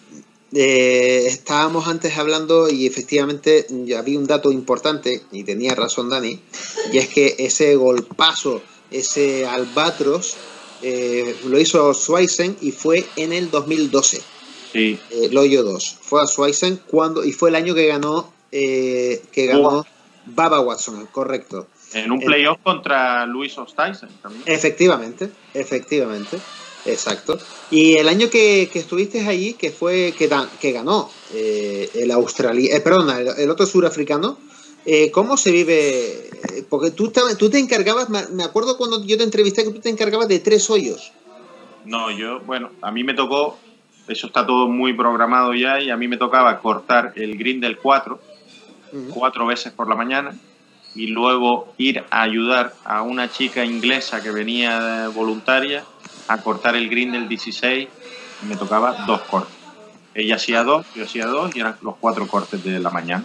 eh, estábamos antes hablando y efectivamente ya había un dato importante, y tenía razón Dani, y es que ese golpazo, ese albatros, eh, lo hizo Schweissen y fue en el dos mil doce. Sí. Eh, el hoyo dos. Fue a Schweissen cuando, y fue el año que ganó, eh, que ganó Bubba Watson, correcto. En un Eh, playoff contra Luis Oosthuizen también. Efectivamente, efectivamente, exacto. Y el año que, que estuviste allí, que fue que, da- que ganó eh, el australiano, eh, perdona, el, el otro surafricano, eh, ¿cómo se vive? Eh, Porque tú, te- tú te encargabas, me me acuerdo cuando yo te entrevisté que tú te encargabas de tres hoyos. No, yo, bueno, a mí me tocó, eso está todo muy programado ya, y a mí me tocaba cortar el green del cuatro, Ujú. cuatro veces por la mañana, y luego ir a ayudar a una chica inglesa que venía voluntaria a cortar el green del dieciséis, y me tocaba dos cortes. Ella hacía dos, yo hacía dos, y eran los cuatro cortes de la mañana.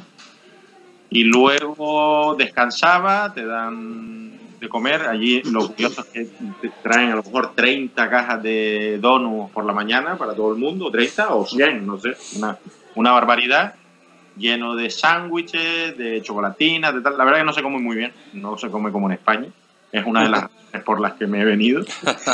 Y luego descansaba, te dan de comer. Allí lo curioso es que te traen a lo mejor treinta cajas de donuts por la mañana para todo el mundo, treinta o cien, no sé, una, una barbaridad, lleno de sándwiches, de chocolatinas, de tal. La verdad que no se come muy bien, no se come como en España. Es una de las razones por las que me he venido.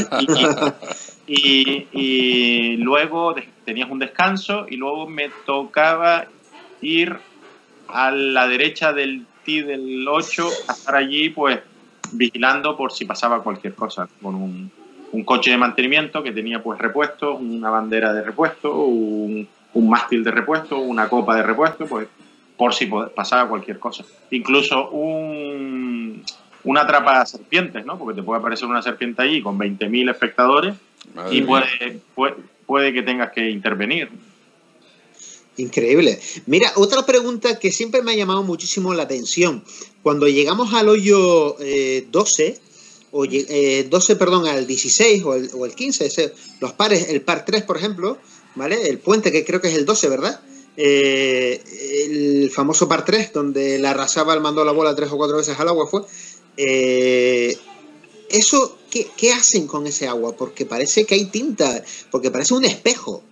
Y, y- y luego de- tenías un descanso y luego me tocaba ir a la derecha del tee del ocho a estar allí pues vigilando por si pasaba cualquier cosa, con un, un coche de mantenimiento que tenía pues repuestos, una bandera de repuesto, un, un mástil de repuesto, una copa de repuesto, pues por si po- pasaba cualquier cosa. Incluso un, una atrapa serpientes, ¿no? Porque te puede aparecer una serpiente allí con veinte mil espectadores Madre y puede, puede, puede que tengas que intervenir. Increíble. Mira, otra pregunta que siempre me ha llamado muchísimo la atención. Cuando llegamos al hoyo eh, doce, o eh, doce, perdón, al dieciséis o el, o el quince, ese, los pares, el par tres, por ejemplo, ¿vale? El puente, que creo que es el doce, ¿verdad? Eh, el famoso par tres, donde la arrasaba, mandó la bola tres o cuatro veces al agua, fue. Eh, eso, ¿qué, ¿qué hacen con ese agua? Porque parece que hay tinta, porque parece un espejo.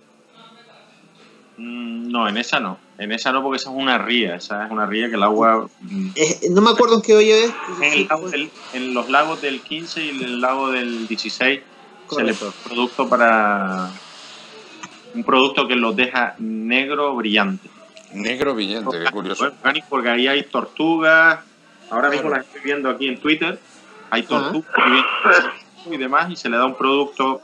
No, en esa no. En esa no, porque esa es una ría. Esa es una ría que el agua... Es, no me acuerdo en qué hoyo es. En, el lago del, en los lagos del quince y el lago del dieciséis Correcto. Se le pone producto para... Un producto que los deja negro brillante. Negro brillante, qué curioso. Porque ahí hay tortugas. Ahora mismo las estoy viendo aquí en Twitter. Hay tortugas y demás, y se le da un producto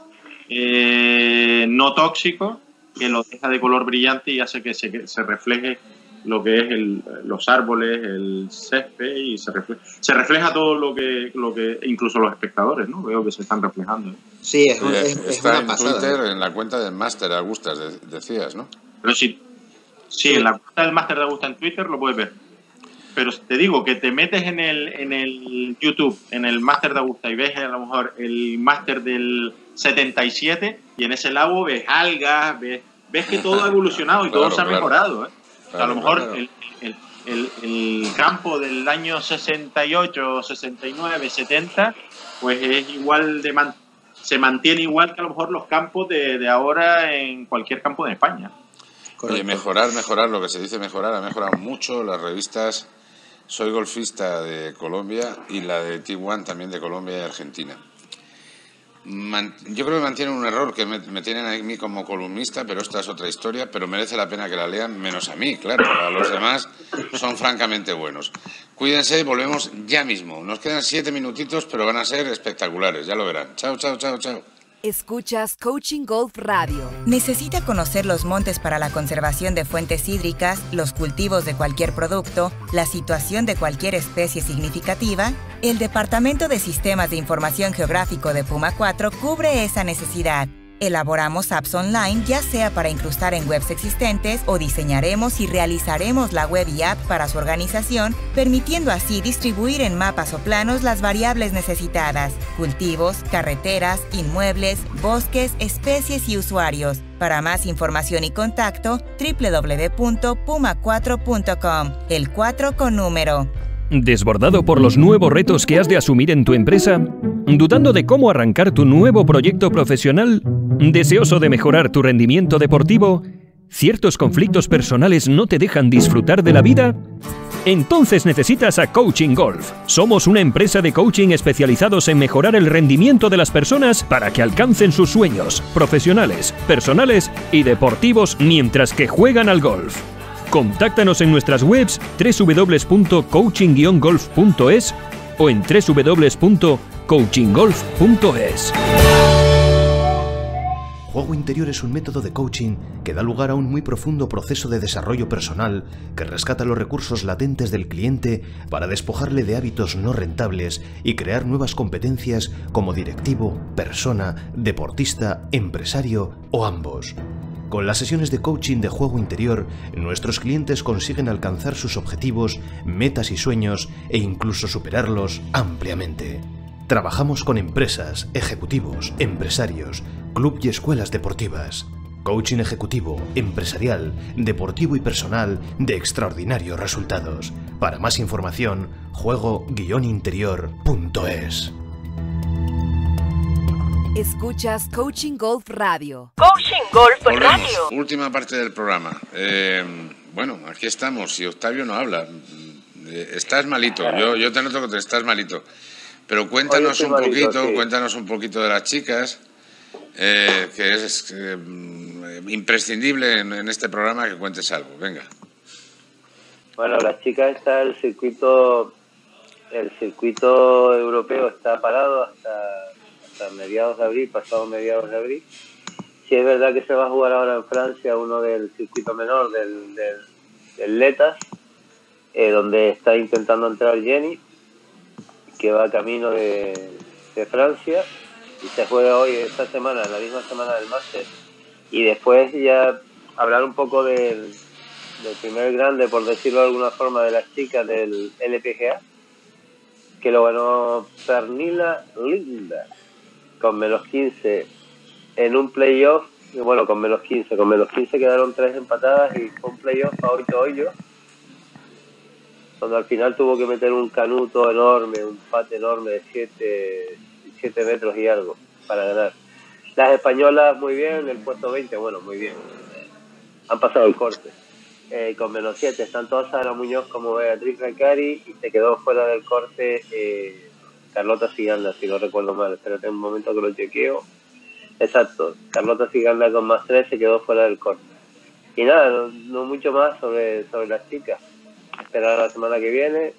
eh, no tóxico que lo deja de color brillante y hace que se, se refleje lo que es el, los árboles, el césped, y se refleja, se refleja todo lo que, lo que, incluso los espectadores, ¿no? Veo que se están reflejando, ¿eh? Sí, es, es, es está una en pasada, Twitter, ¿no? En la cuenta del Máster de Augustas, de, decías, ¿no? Pero sí, sí, sí, en la cuenta del Máster de Augusta en Twitter lo puedes ver. Pero te digo que te metes en el, en el YouTube, en el Máster de Augusta, y ves a lo mejor el Máster del setenta y siete, y en ese lago ves algas, ves, ves que todo ha evolucionado y claro, todo se ha claro. mejorado, ¿eh? Claro, o sea, a lo mejor claro. el, el, el, el campo del año sesenta y ocho, sesenta y nueve, setenta, pues es igual de man, se mantiene igual que a lo mejor los campos de, de ahora en cualquier campo de España. Oye, mejorar, mejorar, lo que se dice mejorar, ha mejorado mucho las revistas. Soy golfista de Colombia y la de T uno también de Colombia y Argentina. Man, yo creo que mantienen un error, que me, me tienen a mí como columnista, pero esta es otra historia, pero merece la pena que la lean, menos a mí, claro. A los demás son francamente buenos. Cuídense, volvemos ya mismo. Nos quedan siete minutitos, pero van a ser espectaculares, ya lo verán. Chao, chao, chao, chao. Escuchas Coaching Golf Radio. ¿Necesita conocer los montes para la conservación de fuentes hídricas, los cultivos de cualquier producto, la situación de cualquier especie significativa? El Departamento de Sistemas de Información Geográfico de Puma cuatro cubre esa necesidad. Elaboramos apps online, ya sea para incrustar en webs existentes, o diseñaremos y realizaremos la web y app para su organización, permitiendo así distribuir en mapas o planos las variables necesitadas: cultivos, carreteras, inmuebles, bosques, especies y usuarios. Para más información y contacto, doble u doble u doble u punto puma cuatro punto com, el cuatro con número. ¿Desbordado por los nuevos retos que has de asumir en tu empresa? ¿Dudando de cómo arrancar tu nuevo proyecto profesional? ¿Deseoso de mejorar tu rendimiento deportivo? ¿Ciertos conflictos personales no te dejan disfrutar de la vida? Entonces necesitas a Coaching Golf. Somos una empresa de coaching especializados en mejorar el rendimiento de las personas para que alcancen sus sueños profesionales, personales y deportivos mientras que juegan al golf. Contáctanos en nuestras webs doble u doble u doble u punto coaching guion golf punto es o en doble u doble u doble u punto coaching golf punto es. Juego interior es un método de coaching que da lugar a un muy profundo proceso de desarrollo personal que rescata los recursos latentes del cliente para despojarle de hábitos no rentables y crear nuevas competencias como directivo, persona, deportista, empresario o ambos. Con las sesiones de coaching de juego interior, nuestros clientes consiguen alcanzar sus objetivos, metas y sueños e incluso superarlos ampliamente. Trabajamos con empresas, ejecutivos, empresarios, club y escuelas deportivas. Coaching ejecutivo, empresarial, deportivo y personal de extraordinarios resultados. Para más información, juego guion interior punto es. Escuchas Coaching Golf Radio. Coaching Golf Volvemos. Radio. Última parte del programa. Eh, bueno, aquí estamos. Si Octavio no habla, eh, estás malito. Yo, yo te noto que te estás malito. Pero cuéntanos un malito, poquito, sí. cuéntanos un poquito de las chicas, eh, que es eh, imprescindible en, en este programa que cuentes algo. Venga. Bueno, las chicas está el circuito, el circuito europeo está parado hasta hasta mediados de abril, pasado mediados de abril. Sí es verdad que se va a jugar ahora en Francia uno del circuito menor del, del, del Letas, eh, donde está intentando entrar Jenny, que va camino de, de Francia y se juega hoy, esta semana, la misma semana del Máster. Y después ya hablar un poco del, del primer grande, por decirlo de alguna forma, de las chicas del L P G A, que lo ganó Pernilla Linda con menos quince en un playoff. Y bueno, con menos quince, con menos quince quedaron tres empatadas y fue un playoff a ocho hoyos, donde al final tuvo que meter un canuto enorme, un pate enorme de siete metros y algo para ganar. Las españolas muy bien, el puesto veinte, bueno, muy bien. Han pasado el corte. Eh, con menos siete, tanto Sara Muñoz como Beatriz Recari, y se quedó fuera del corte eh, Carlota Ciganda, si no recuerdo mal. Espérate un momento que lo chequeo. Exacto, Carlota Ciganda con más tres se quedó fuera del corte. Y nada, no, no mucho más sobre, sobre las chicas. Esperar la semana que viene.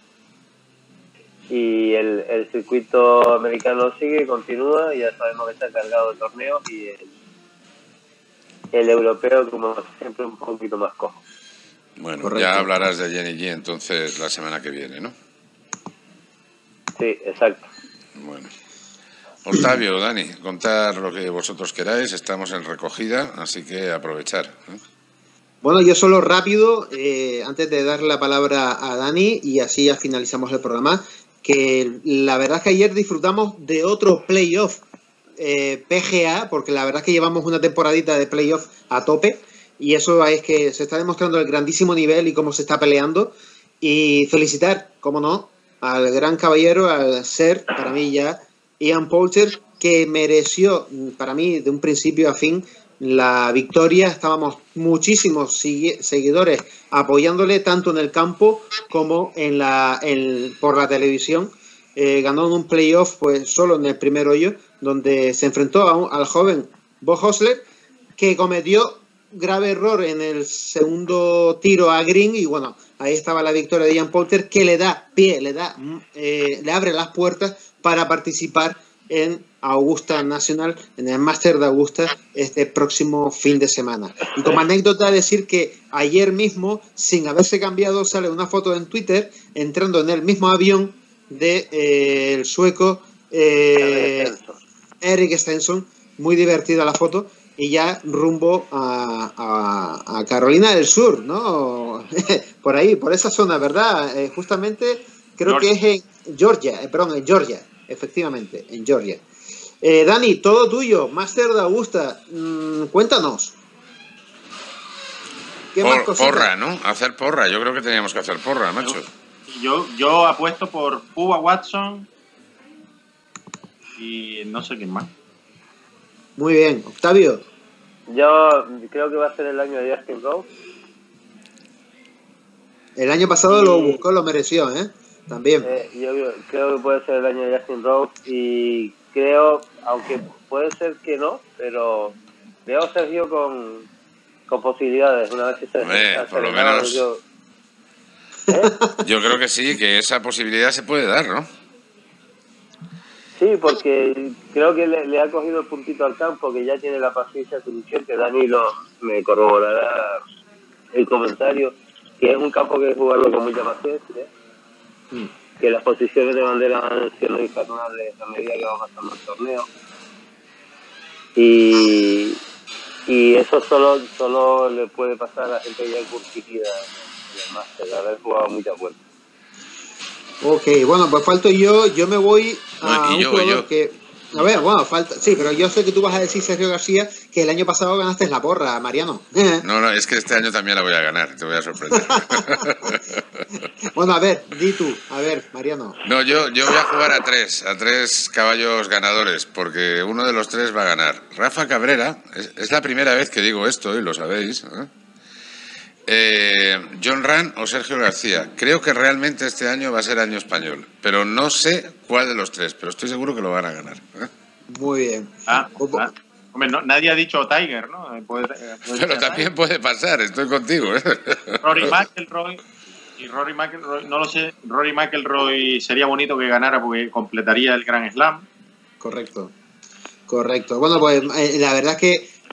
Y el, el circuito americano sigue, continúa, y ya sabemos que está cargado de torneos, y el, el europeo, como siempre, un poquito más cojo. Bueno, Correcto. Ya hablarás de Jenny G entonces la semana que viene, ¿no? Sí, exacto. Bueno. Octavio, Dani, contar lo que vosotros queráis, estamos en recogida, así que aprovechar, ¿eh? Bueno, yo solo rápido, eh, antes de dar la palabra a Dani, y así ya finalizamos el programa, que la verdad es que ayer disfrutamos de otro playoff eh, P G A, porque la verdad es que llevamos una temporadita de playoff a tope, y eso es que se está demostrando el grandísimo nivel y cómo se está peleando, y felicitar, como no, al gran caballero, al ser, para mí ya, Ian Poulter, que mereció, para mí, de un principio a fin, la victoria. Estábamos muchísimos seguidores apoyándole, tanto en el campo como en la en, por la televisión. Eh, ganó en un playoff pues solo en el primer hoyo, donde se enfrentó a un, al joven Bo Hostler, que cometió grave error en el segundo tiro a green, y bueno, ahí estaba la victoria de Ian Poulter, que le da pie, le da eh, le abre las puertas para participar en Augusta National, en el Máster de Augusta, este próximo fin de semana. Y como anécdota, decir que ayer mismo, sin haberse cambiado, sale una foto en Twitter entrando en el mismo avión de eh, el sueco eh, Eric Stenson. Muy divertida la foto, y ya rumbo a, a, a Carolina del Sur, ¿no? Por ahí, por esa zona, ¿verdad? Eh, justamente creo Georgia. que es en Georgia, eh, perdón, en Georgia, efectivamente, en Georgia. Eh, Dani, todo tuyo, Máster de Augusta, mm, cuéntanos. ¿Qué Por, más cositas? Porra, ¿no? Hacer porra, yo creo que teníamos que hacer porra, macho. Yo, yo apuesto por Bubba Watson y no sé quién más. Muy bien, Octavio. Yo creo que va a ser el año de Justin Rose. El año pasado y... lo buscó, lo mereció, ¿eh? También. Eh, yo creo que puede ser el año de Justin Rose, y creo, aunque puede ser que no, pero veo a Sergio con, con posibilidades. Una vez que se Hombre, por lo menos yo, ¿eh? yo creo que sí, que esa posibilidad se puede dar, ¿no? Sí, porque creo que le, le ha cogido el puntito al campo, que ya tiene la paciencia suficiente. Danilo me corroborará el comentario, que es un campo que hay que jugarlo con mucha paciencia, mm. que las posiciones de bandera van siendo infernables a medida que va pasando el torneo, y, y eso solo solo le puede pasar a la gente ya curtida en el máster, de haber jugado muchas vueltas. Ok, bueno, pues falto yo, yo me voy a y yo, un jugador yo. que... A ver, bueno, falta... Sí, pero yo sé que tú vas a decir, Sergio García, que el año pasado ganaste la porra, Mariano. No, no, es que este año también la voy a ganar, te voy a sorprender. Bueno, a ver, di tú, a ver, Mariano. No, yo, yo voy a jugar a tres, a tres caballos ganadores, porque uno de los tres va a ganar. Rafa Cabrera, es, es la primera vez que digo esto, y lo sabéis, ¿eh? Eh, John Ram o Sergio García. Creo que realmente este año va a ser año español, pero no sé cuál de los tres, pero estoy seguro que lo van a ganar, ¿eh? Muy bien. Ah, ah, hombre, no, nadie ha dicho Tiger, ¿no? Puede, puede pero también puede pasar, estoy contigo, ¿eh? Rory McIlroy y Rory McIlroy, no lo sé, Rory McIlroy sería bonito que ganara porque completaría el Grand Slam. Correcto, correcto. Bueno, pues eh, la verdad es que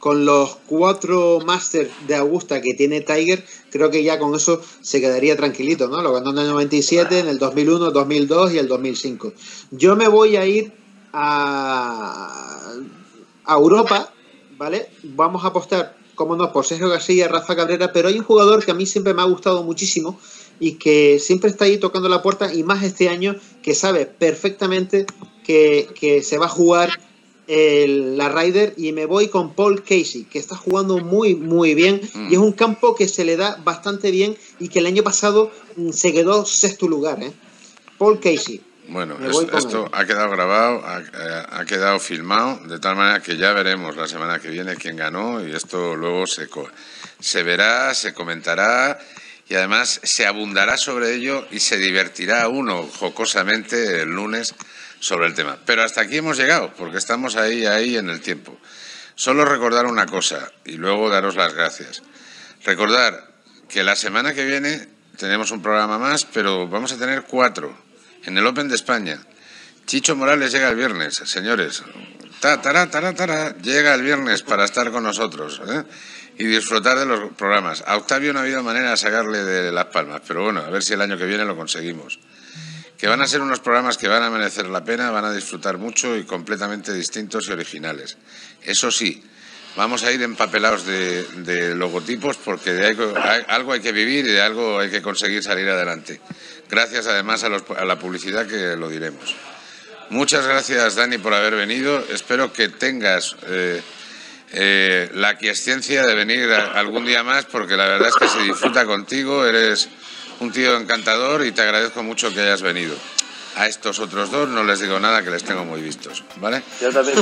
con los cuatro Masters de Augusta que tiene Tiger, creo que ya con eso se quedaría tranquilito, ¿no? Lo ganó en el noventa y siete, en el dos mil uno, dos mil dos y el dos mil cinco. Yo me voy a ir a, a Europa, ¿vale? Vamos a apostar, como no, por Sergio García, Rafa Cabrera, pero hay un jugador que a mí siempre me ha gustado muchísimo y que siempre está ahí tocando la puerta, y más este año, que sabe perfectamente que, que se va a jugar el, la Ryder, y me voy con Paul Casey, que está jugando muy muy bien, mm. y es un campo que se le da bastante bien y que el año pasado mm, se quedó sexto lugar, ¿eh? Paul Casey. Bueno, es, esto él. ha quedado grabado, ha, ha quedado filmado, de tal manera que ya veremos la semana que viene quién ganó, y esto luego se, se verá, se comentará, y además se abundará sobre ello y se divertirá uno jocosamente el lunes sobre el tema. Pero hasta aquí hemos llegado, porque estamos ahí, ahí en el tiempo. Solo recordar una cosa y luego daros las gracias. Recordar que la semana que viene tenemos un programa más, pero vamos a tener cuatro en el Open de España. Chicho Morales llega el viernes, señores. Ta, tará, tará, tará, llega el viernes para estar con nosotros, ¿eh? Y disfrutar de los programas. A Octavio no ha habido manera de sacarle de las palmas, pero bueno, a ver si el año que viene lo conseguimos. Que van a ser unos programas que van a merecer la pena, van a disfrutar mucho y completamente distintos y originales. Eso sí, vamos a ir empapelados de, de logotipos, porque de algo, algo hay que vivir y de algo hay que conseguir salir adelante. Gracias además a, los, a la publicidad, que lo diremos. Muchas gracias, Dani, por haber venido. Espero que tengas eh, eh, la aquiescencia de venir a, algún día más, porque la verdad es que se disfruta contigo. Eres un tío encantador y te agradezco mucho que hayas venido. A estos otros dos no les digo nada, que les tengo muy vistos, ¿vale? Yo también.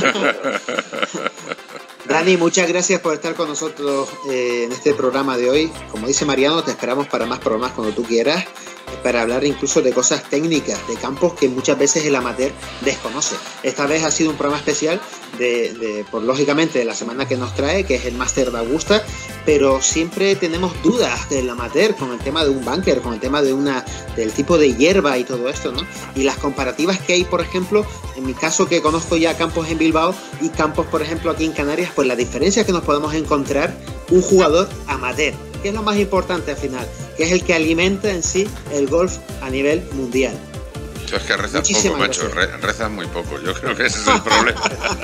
Dani, muchas gracias por estar con nosotros eh, en este programa de hoy. Como dice Mariano, te esperamos para más programas cuando tú quieras, para hablar incluso de cosas técnicas, de campos que muchas veces el amateur desconoce. Esta vez ha sido un programa especial de, de por lógicamente de la semana que nos trae, que es el Máster de Augusta, pero siempre tenemos dudas del amateur con el tema de un bunker, con el tema de una del tipo de hierba y todo esto, ¿no? Y las comparativas que hay, por ejemplo, en mi caso, que conozco ya campos en Bilbao y campos, por ejemplo, aquí en Canarias, pues la diferencia que nos podemos encontrar un jugador amateur, que es lo más importante al final, que es el que alimenta en sí el golf a nivel mundial. Yo es que rezas poco, macho, Re, rezas muy poco, yo creo que ese es el problema.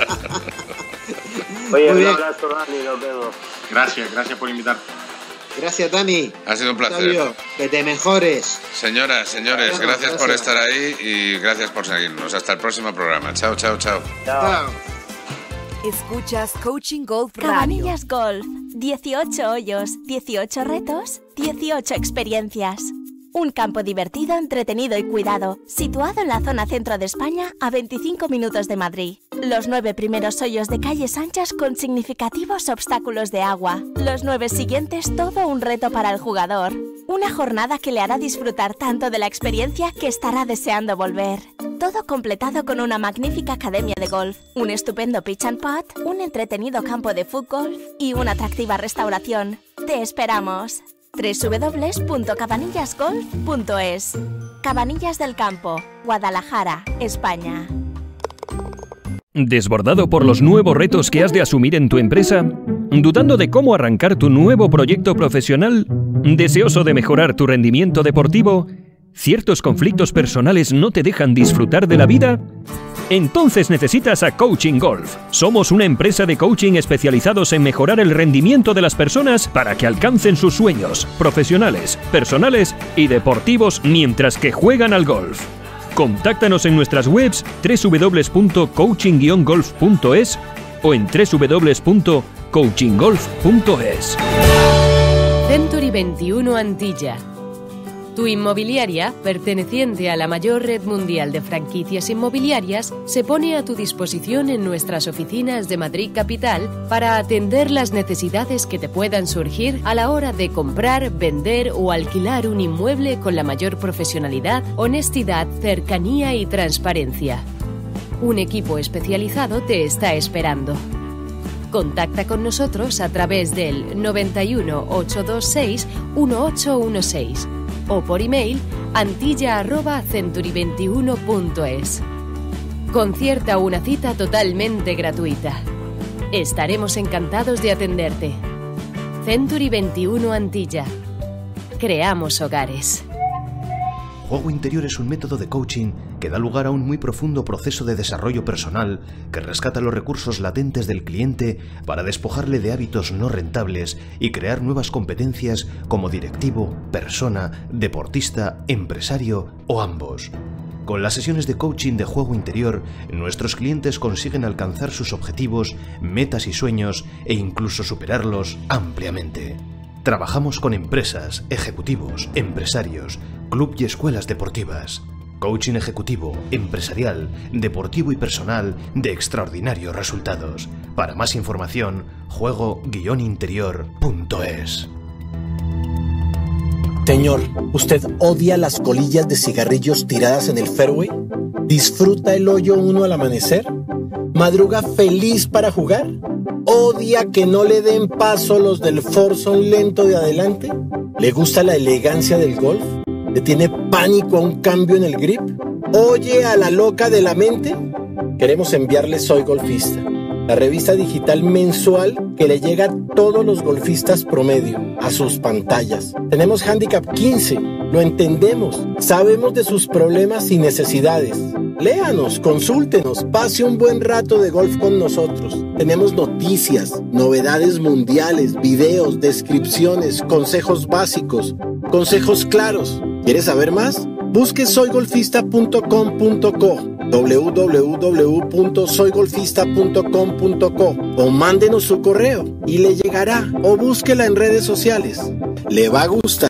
Oye, un abrazo, Dani, nos vemos. Gracias, gracias por invitar. Gracias, Dani. Ha sido un placer. Octavio, que te mejores. Señoras, señores, gracias, gracias, gracias por estar ahí y gracias por seguirnos. Hasta el próximo programa. Chao, chao, chao. Chao. chao. Escuchas Coaching Golf Radio. Cabanillas Golf. dieciocho hoyos, dieciocho retos, dieciocho experiencias. Un campo divertido, entretenido y cuidado, situado en la zona centro de España, a veinticinco minutos de Madrid. Los nueve primeros hoyos de calles anchas con significativos obstáculos de agua. Los nueve siguientes, todo un reto para el jugador. Una jornada que le hará disfrutar tanto de la experiencia que estará deseando volver. Todo completado con una magnífica academia de golf, un estupendo pitch and putt, un entretenido campo de fútbol y una atractiva restauración. ¡Te esperamos! doble u doble u doble u punto cabanillas golf punto es. Cabanillas del Campo, Guadalajara, España. ¿Desbordado por los nuevos retos que has de asumir en tu empresa? ¿Dudando de cómo arrancar tu nuevo proyecto profesional? ¿Deseoso de mejorar tu rendimiento deportivo? ¿Ciertos conflictos personales no te dejan disfrutar de la vida? Entonces necesitas a Coaching Golf. Somos una empresa de coaching especializados en mejorar el rendimiento de las personas para que alcancen sus sueños profesionales, personales y deportivos mientras que juegan al golf. Contáctanos en nuestras webs doble u doble u doble u punto coaching guion golf punto es o en doble u doble u doble u punto coaching golf punto es. Century veintiuno Antilla. Tu inmobiliaria, perteneciente a la mayor red mundial de franquicias inmobiliarias, se pone a tu disposición en nuestras oficinas de Madrid Capital para atender las necesidades que te puedan surgir a la hora de comprar, vender o alquilar un inmueble con la mayor profesionalidad, honestidad, cercanía y transparencia. Un equipo especializado te está esperando. Contacta con nosotros a través del noventa y uno, ochocientos veintiséis, dieciocho dieciséis o por email antilla arroba century veintiuno punto es. Concierta una cita totalmente gratuita. Estaremos encantados de atenderte. Century veintiuno Antilla. Creamos hogares. Juego Interior es un método de coaching que da lugar a un muy profundo proceso de desarrollo personal que rescata los recursos latentes del cliente para despojarle de hábitos no rentables y crear nuevas competencias como directivo, persona, deportista, empresario o ambos. Con las sesiones de coaching de Juego Interior, nuestros clientes consiguen alcanzar sus objetivos, metas y sueños e incluso superarlos ampliamente. Trabajamos con empresas, ejecutivos, empresarios, club y escuelas deportivas. Coaching ejecutivo, empresarial, deportivo y personal de extraordinarios resultados. Para más información, juego guion interior punto es. Señor, ¿usted odia las colillas de cigarrillos tiradas en el fairway? ¿Disfruta el hoyo uno al amanecer? ¿Madruga feliz para jugar? ¿Odia que no le den paso los del foursome lento de adelante? ¿Le gusta la elegancia del golf? ¿Le tiene pánico a un cambio en el grip? ¿Oye a la loca de la mente? Queremos enviarle Soy Golfista, la revista digital mensual que le llega a todos los golfistas promedio, a sus pantallas. Tenemos Handicap quince, lo entendemos, sabemos de sus problemas y necesidades. Léanos, consúltenos, pase un buen rato de golf con nosotros. Tenemos noticias, novedades mundiales, videos, descripciones, consejos básicos, consejos claros. ¿Quieres saber más? Busque soy golfista punto com punto co, w w w punto soy golfista punto com punto co o mándenos su correo y le llegará, o búsquela en redes sociales. Le va a gustar.